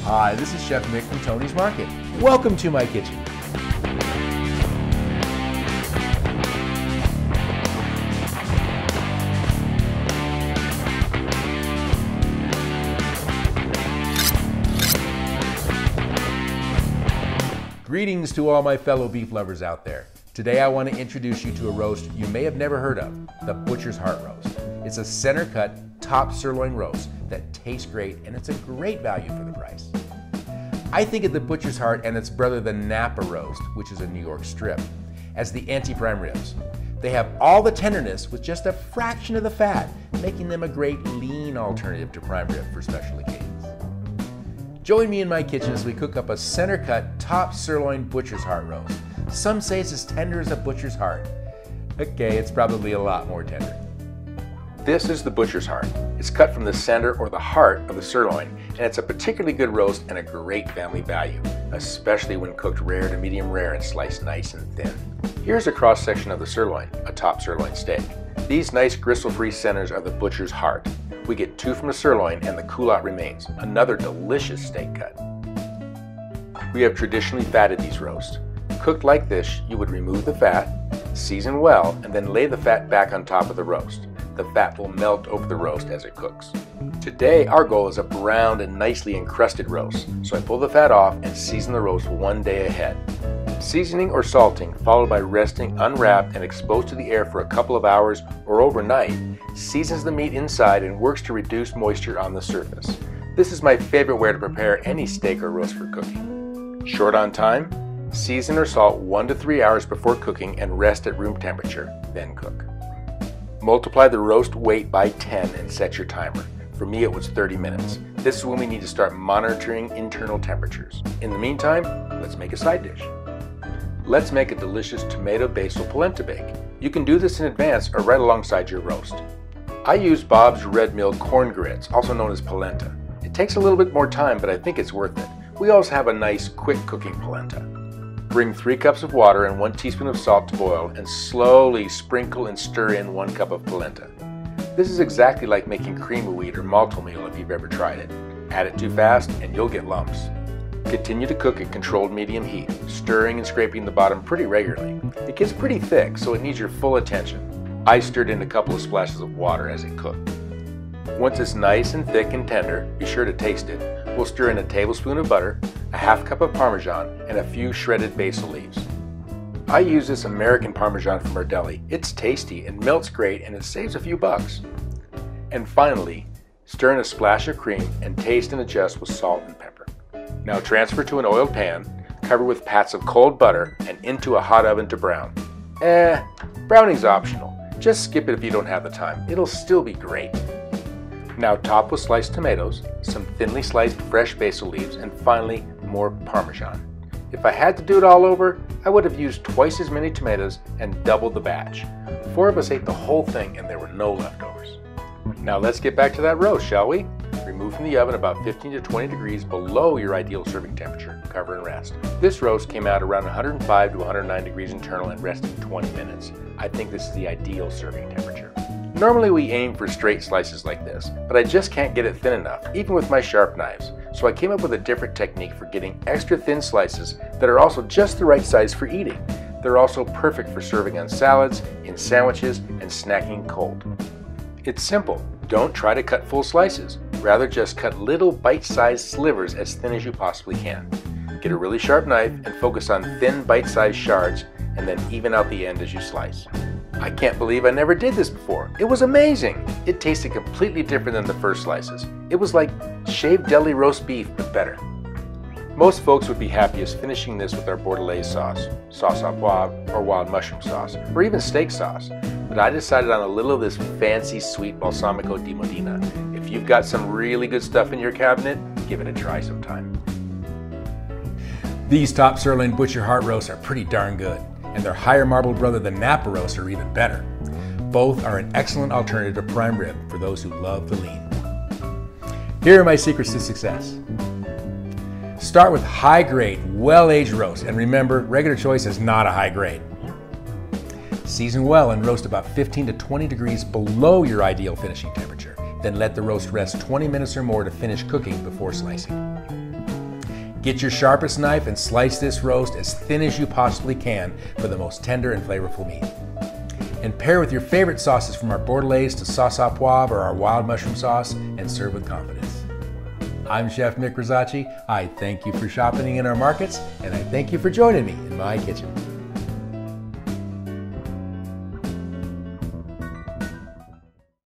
Hi, this is Chef Mick from Tony's Market. Welcome to my kitchen. Greetings to all my fellow beef lovers out there. Today I want to introduce you to a roast you may have never heard of, the Butcher's Heart Roast. It's a center cut, top sirloin roast that tastes great, and it's a great value for the price. I think of the Butcher's Heart and its brother the Napa roast, which is a New York strip, as the anti-prime ribs. They have all the tenderness with just a fraction of the fat, making them a great lean alternative to prime rib for special occasions. Join me in my kitchen as we cook up a center cut, top sirloin Butcher's Heart roast. Some say it's as tender as a butcher's heart. Okay, it's probably a lot more tender. This is the Butcher's Heart. It's cut from the center or the heart of the sirloin, and it's a particularly good roast and a great family value, especially when cooked rare to medium rare and sliced nice and thin. Here's a cross section of the sirloin, a top sirloin steak. These nice gristle-free centers are the Butcher's Heart. We get 2 from the sirloin and the culotte remains, another delicious steak cut. We have traditionally fatted these roasts. Cooked like this, you would remove the fat, season well, and then lay the fat back on top of the roast. The fat will melt over the roast as it cooks. Today, our goal is a browned and nicely encrusted roast, so I pull the fat off and season the roast 1 day ahead. Seasoning or salting, followed by resting unwrapped and exposed to the air for a couple of hours or overnight, seasons the meat inside and works to reduce moisture on the surface. This is my favorite way to prepare any steak or roast for cooking. Short on time? Season or salt 1 to 3 hours before cooking and rest at room temperature, then cook. Multiply the roast weight by 10 and set your timer. For me, it was 30 minutes. This is when we need to start monitoring internal temperatures. In the meantime, let's make a side dish. Let's make a delicious tomato basil polenta bake. You can do this in advance or right alongside your roast. I use Bob's Red Mill corn grits, also known as polenta. It takes a little bit more time, but I think it's worth it. We also have a nice, quick cooking polenta. Bring 3 cups of water and 1 teaspoon of salt to boil and slowly sprinkle and stir in 1 cup of polenta. This is exactly like making cream of wheat or maltomeal if you've ever tried it. Add it too fast and you'll get lumps. Continue to cook at controlled medium heat, stirring and scraping the bottom pretty regularly. It gets pretty thick, so it needs your full attention. I stirred in a couple of splashes of water as it cooked. Once it's nice and thick and tender, be sure to taste it. We'll stir in a tablespoon of butter, a half cup of Parmesan, and a few shredded basil leaves. I use this American Parmesan from our deli. It's tasty and melts great, and it saves a few bucks. And finally, stir in a splash of cream and taste and adjust with salt and pepper. Now transfer to an oiled pan, cover with pats of cold butter, and into a hot oven to brown. Browning's optional. Just skip it if you don't have the time. It'll still be great. Now top with sliced tomatoes, some thinly sliced fresh basil leaves, and finally more Parmesan. If I had to do it all over, I would have used twice as many tomatoes and doubled the batch. 4 of us ate the whole thing and there were no leftovers. Now let's get back to that roast, shall we? Remove from the oven about 15 to 20 degrees below your ideal serving temperature. Cover and rest. This roast came out around 105 to 109 degrees internal and rested 20 minutes. I think this is the ideal serving temperature. Normally we aim for straight slices like this, but I just can't get it thin enough, even with my sharp knives. So I came up with a different technique for getting extra thin slices that are also just the right size for eating. They're also perfect for serving on salads, in sandwiches, and snacking cold. It's simple. Don't try to cut full slices. Rather just cut little bite-sized slivers as thin as you possibly can. Get a really sharp knife and focus on thin bite-sized shards, and then even out the end as you slice. I can't believe I never did this before. It was amazing. It tasted completely different than the first slices. It was like shaved deli roast beef, but better. Most folks would be happiest finishing this with our bordelaise sauce, sauce au poivre, or wild mushroom sauce, or even steak sauce. But I decided on a little of this fancy sweet Balsamico di Modena. If you've got some really good stuff in your cabinet, give it a try sometime. These top sirloin Butcher Heart roasts are pretty darn good, and their higher marbled brother the Napa roasts are even better. Both are an excellent alternative to prime rib for those who love the lean. Here are my secrets to success. Start with high-grade, well-aged roast, and remember, regular choice is not a high grade. Season well and roast about 15 to 20 degrees below your ideal finishing temperature. Then let the roast rest 20 minutes or more to finish cooking before slicing. Get your sharpest knife and slice this roast as thin as you possibly can for the most tender and flavorful meat. And pair with your favorite sauces from our bordelaise to sauce au poivre or our wild mushroom sauce and serve with confidence. I'm Chef Mick. I thank you for shopping in our markets, and I thank you for joining me in my kitchen.